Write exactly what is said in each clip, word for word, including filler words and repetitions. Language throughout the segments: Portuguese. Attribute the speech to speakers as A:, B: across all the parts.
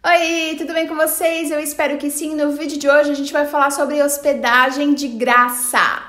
A: Oi, tudo bem com vocês? Eu espero que sim. No vídeo de hoje a gente vai falar sobre hospedagem de graça.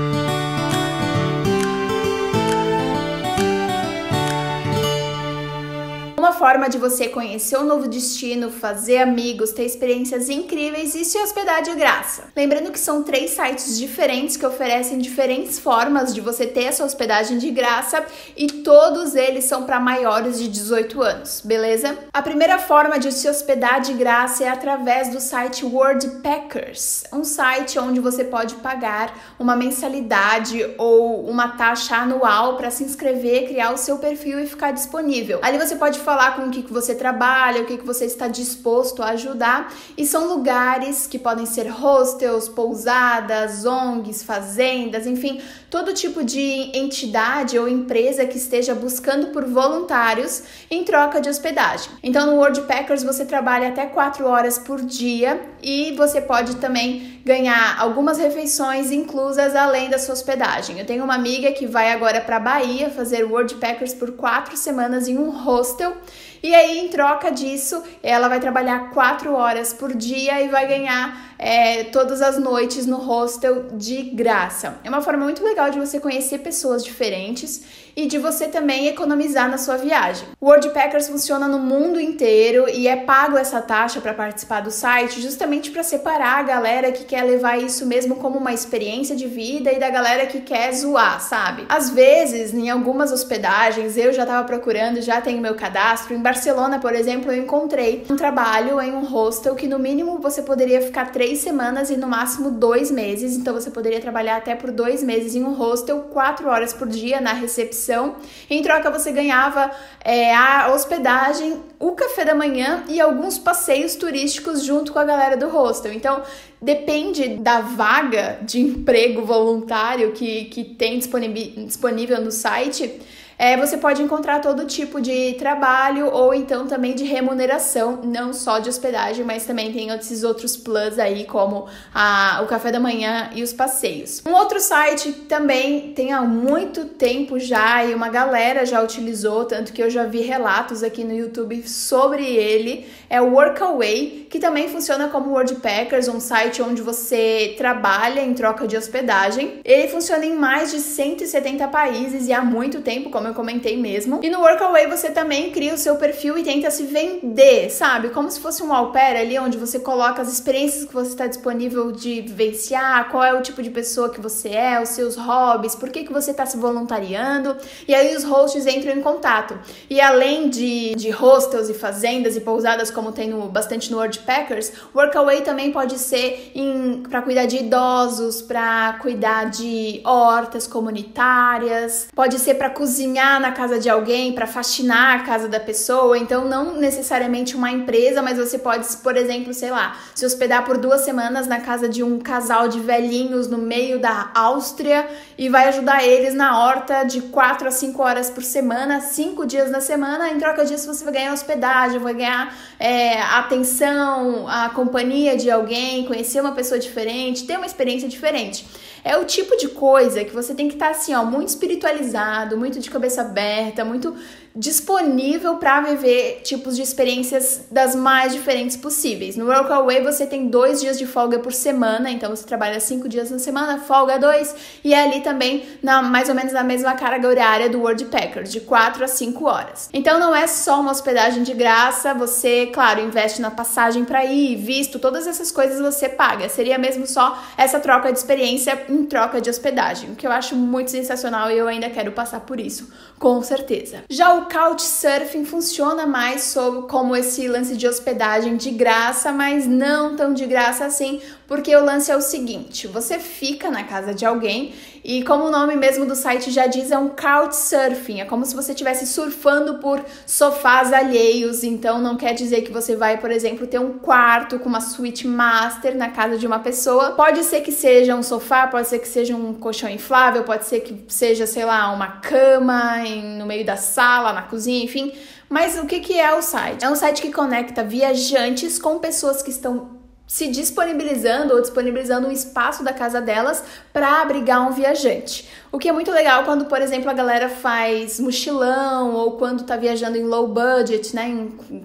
A: Uma forma de você conhecer um novo destino, fazer amigos, ter experiências incríveis e se hospedar de graça. Lembrando que são três sites diferentes que oferecem diferentes formas de você ter essa hospedagem de graça e todos eles são para maiores de dezoito anos, beleza? A primeira forma de se hospedar de graça é através do site Worldpackers, um site onde você pode pagar uma mensalidade ou uma taxa anual para se inscrever, criar o seu perfil e ficar disponível. Ali você pode falar falar com o que, que você trabalha, o que, que você está disposto a ajudar, e são lugares que podem ser hostels, pousadas, O N Gs, fazendas, enfim, todo tipo de entidade ou empresa que esteja buscando por voluntários em troca de hospedagem. Então no Worldpackers você trabalha até quatro horas por dia e você pode também ganhar algumas refeições inclusas além da sua hospedagem. Eu tenho uma amiga que vai agora para a Bahia fazer Worldpackers por quatro semanas em um hostel. E aí, em troca disso, ela vai trabalhar quatro horas por dia e vai ganhar é, todas as noites no hostel de graça. É uma forma muito legal de você conhecer pessoas diferentes e de você também economizar na sua viagem. O Worldpackers funciona no mundo inteiro e é pago essa taxa para participar do site justamente para separar a galera que quer levar isso mesmo como uma experiência de vida e da galera que quer zoar, sabe? Às vezes, em algumas hospedagens, eu já estava procurando, já tenho meu cadastro. Em Barcelona, por exemplo, eu encontrei um trabalho em um hostel que no mínimo você poderia ficar três semanas e no máximo dois meses. Então você poderia trabalhar até por dois meses em um hostel, quatro horas por dia na recepção. Em troca você ganhava é, a hospedagem, o café da manhã e alguns passeios turísticos junto com a galera do hostel. Então depende da vaga de emprego voluntário que, que tem disponível no site. É, você pode encontrar todo tipo de trabalho ou então também de remuneração, não só de hospedagem, mas também tem esses outros plus aí, como a, o café da manhã e os passeios. Um outro site que também tem há muito tempo já e uma galera já utilizou, tanto que eu já vi relatos aqui no YouTube sobre ele, é o Workaway, que também funciona como Worldpackers, um site onde você trabalha em troca de hospedagem. Ele funciona em mais de cento e setenta países e há muito tempo, como eu comentei mesmo. E no Workaway você também cria o seu perfil e tenta se vender, sabe? Como se fosse um au pair ali, onde você coloca as experiências que você está disponível de vivenciar, qual é o tipo de pessoa que você é, os seus hobbies, por que, que você está se voluntariando. E aí os hosts entram em contato. E além de, de hostels e fazendas e pousadas, como tem no, bastante no Worldpackers, Workaway também pode ser para cuidar de idosos, para cuidar de hortas comunitárias, pode ser para cozinhar na casa de alguém, para faxinar a casa da pessoa. Então não necessariamente uma empresa, mas você pode, por exemplo, sei lá, se hospedar por duas semanas na casa de um casal de velhinhos no meio da Áustria e vai ajudar eles na horta de quatro a cinco horas por semana, cinco dias na semana. Em troca disso você vai ganhar hospedagem, vai ganhar é, atenção, a companhia de alguém, conhecer uma pessoa diferente, ter uma experiência diferente. É o tipo de coisa que você tem que estar assim, ó, muito espiritualizado, muito de cabeça aberta, muito disponível para viver tipos de experiências das mais diferentes possíveis. No Workaway você tem dois dias de folga por semana, então você trabalha cinco dias na semana, folga dois, e é ali também na, mais ou menos na mesma carga horária do Worldpackers, de quatro a cinco horas. Então não é só uma hospedagem de graça, você, claro, investe na passagem para ir, visto, todas essas coisas você paga. Seria mesmo só essa troca de experiência em troca de hospedagem, o que eu acho muito sensacional e eu ainda quero passar por isso, com certeza. Já o Couchsurfing funciona mais sobre, como esse lance de hospedagem de graça, mas não tão de graça assim, porque o lance é o seguinte, você fica na casa de alguém e, como o nome mesmo do site já diz, é um Couchsurfing, é como se você estivesse surfando por sofás alheios. Então não quer dizer que você vai, por exemplo, ter um quarto com uma suíte master na casa de uma pessoa. Pode ser que seja um sofá, pode ser que seja um colchão inflável, pode ser que seja, sei lá, uma cama em, no meio da sala, na cozinha, enfim. Mas o que, que é o site? É um site que conecta viajantes com pessoas que estão se disponibilizando ou disponibilizando um espaço da casa delas para abrigar um viajante. O que é muito legal quando, por exemplo, a galera faz mochilão ou quando tá viajando em low budget, né, em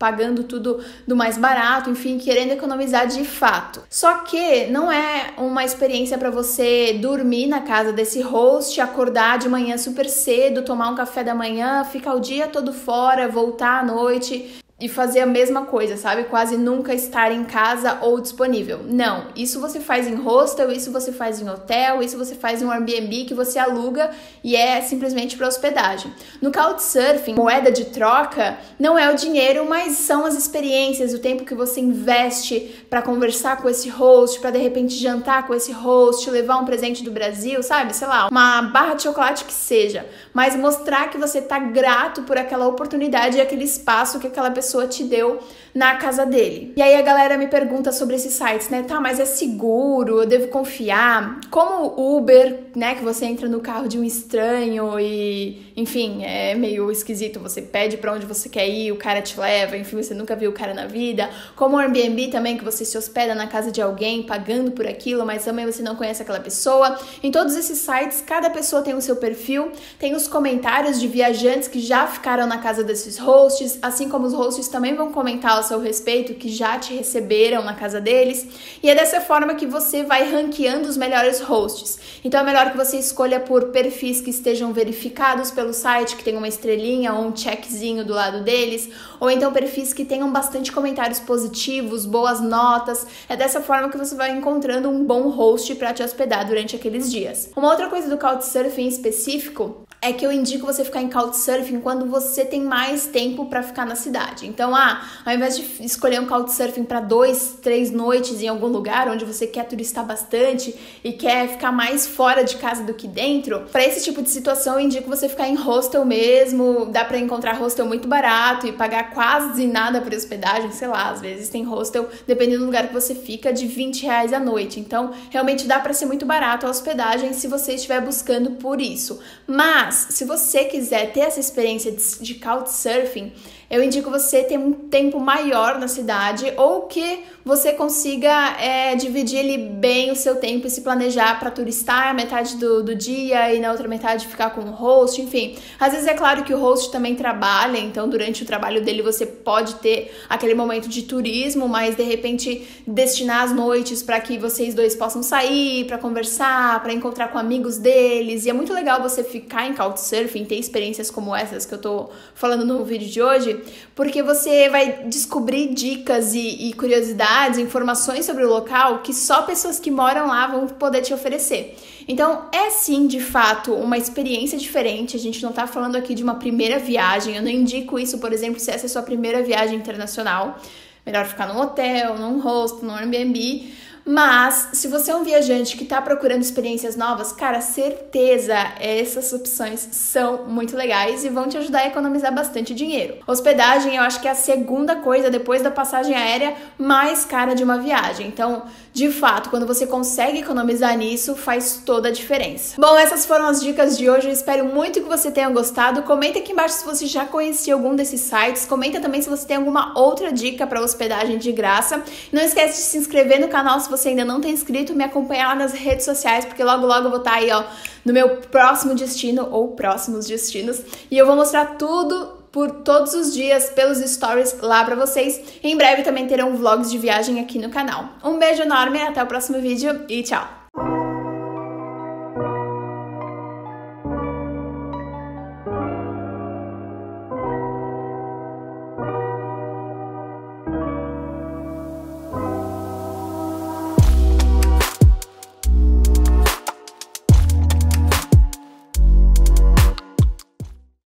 A: pagando tudo do mais barato, enfim, querendo economizar de fato. Só que não é uma experiência para você dormir na casa desse host, acordar de manhã super cedo, tomar um café da manhã, ficar o dia todo fora, voltar à noite e fazer a mesma coisa, sabe? Quase nunca estar em casa ou disponível. Não, isso você faz em hostel, isso você faz em hotel, isso você faz em um Airbnb que você aluga e é simplesmente para hospedagem. No Couchsurfing, moeda de troca não é o dinheiro, mas são as experiências, o tempo que você investe para conversar com esse host, para de repente jantar com esse host, levar um presente do Brasil, sabe? Sei lá, uma barra de chocolate que seja, mas mostrar que você tá grato por aquela oportunidade e aquele espaço que aquela pessoa pessoa te deu na casa dele. E aí a galera me pergunta sobre esses sites, né? Tá, mas é seguro? Eu devo confiar? Como o Uber, né? Que você entra no carro de um estranho e, enfim, é meio esquisito. Você pede pra onde você quer ir, o cara te leva, enfim, você nunca viu o cara na vida. Como o Airbnb também, que você se hospeda na casa de alguém, pagando por aquilo, mas também você não conhece aquela pessoa. Em todos esses sites, cada pessoa tem o seu perfil, tem os comentários de viajantes que já ficaram na casa desses hosts, assim como os hosts também vão comentar ao seu respeito que já te receberam na casa deles, e é dessa forma que você vai ranqueando os melhores hosts. Então é melhor que você escolha por perfis que estejam verificados pelo site, que tenham uma estrelinha ou um checkzinho do lado deles, ou então perfis que tenham bastante comentários positivos, boas notas. É dessa forma que você vai encontrando um bom host para te hospedar durante aqueles dias. Uma outra coisa do Couchsurfing em específico é que eu indico você ficar em Couchsurfing quando você tem mais tempo para ficar na cidade. Então, ah, ao invés de escolher um Couchsurfing para dois, três noites em algum lugar onde você quer turistar bastante e quer ficar mais fora de casa do que dentro, para esse tipo de situação eu indico você ficar em hostel mesmo. Dá para encontrar hostel muito barato e pagar quase nada por hospedagem, sei lá, às vezes tem hostel, dependendo do lugar que você fica, de vinte reais a noite. Então, realmente dá para ser muito barato a hospedagem se você estiver buscando por isso. Mas se você quiser ter essa experiência de, de Couchsurfing, eu indico você ter um tempo maior na cidade ou que você consiga é, dividir ele bem o seu tempo e se planejar para turistar a metade do, do dia e na outra metade ficar com o host, enfim. Às vezes é claro que o host também trabalha, então durante o trabalho dele você pode ter aquele momento de turismo, mas de repente destinar as noites para que vocês dois possam sair, para conversar, para encontrar com amigos deles. E é muito legal você ficar em Couchsurfing, ter experiências como essas que eu tô falando no vídeo de hoje, porque você vai descobrir dicas e, e curiosidades, informações sobre o local que só pessoas que moram lá vão poder te oferecer. Então, é sim, de fato, uma experiência diferente. A gente não tá falando aqui de uma primeira viagem. Eu não indico isso, por exemplo, se essa é a sua primeira viagem internacional. Melhor ficar num hotel, num hostel, num Airbnb. Mas, se você é um viajante que está procurando experiências novas, cara, certeza, essas opções são muito legais e vão te ajudar a economizar bastante dinheiro. Hospedagem, eu acho que é a segunda coisa, depois da passagem aérea, mais cara de uma viagem. Então, de fato, quando você consegue economizar nisso, faz toda a diferença. Bom, essas foram as dicas de hoje. Eu espero muito que você tenha gostado. Comenta aqui embaixo se você já conhecia algum desses sites. Comenta também se você tem alguma outra dica para hospedagem de graça. Não esquece de se inscrever no canal se você ainda não tem inscrito, me acompanhar lá nas redes sociais, porque logo logo eu vou estar aí, ó, no meu próximo destino ou próximos destinos, e eu vou mostrar tudo por todos os dias pelos stories lá pra vocês. E em breve também terão vlogs de viagem aqui no canal. Um beijo enorme, até o próximo vídeo e tchau!